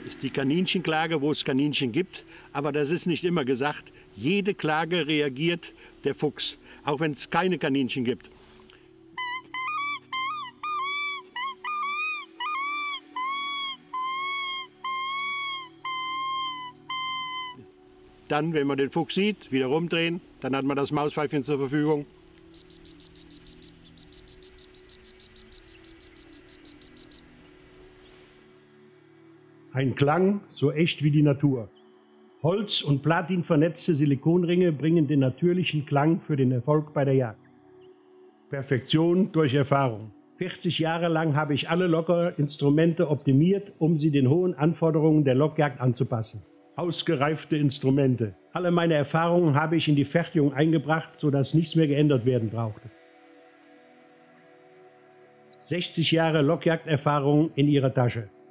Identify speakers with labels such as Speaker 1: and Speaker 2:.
Speaker 1: ist die Kaninchenklage, wo es Kaninchen gibt. Aber das ist nicht immer gesagt. Jede Klage reagiert der Fuchs, auch wenn es keine Kaninchen gibt. Dann, wenn man den Fuchs sieht, wieder rumdrehen, dann hat man das Mauspfeifchen zur Verfügung. Ein Klang, so echt wie die Natur. Holz- und Platin vernetzte Silikonringe bringen den natürlichen Klang für den Erfolg bei der Jagd. Perfektion durch Erfahrung. 40 Jahre lang habe ich alle Lockerinstrumente optimiert, um sie den hohen Anforderungen der Lockjagd anzupassen. Ausgereifte Instrumente. Alle meine Erfahrungen habe ich in die Fertigung eingebracht, sodass nichts mehr geändert werden brauchte. 60 Jahre Lockjagderfahrung in Ihrer Tasche.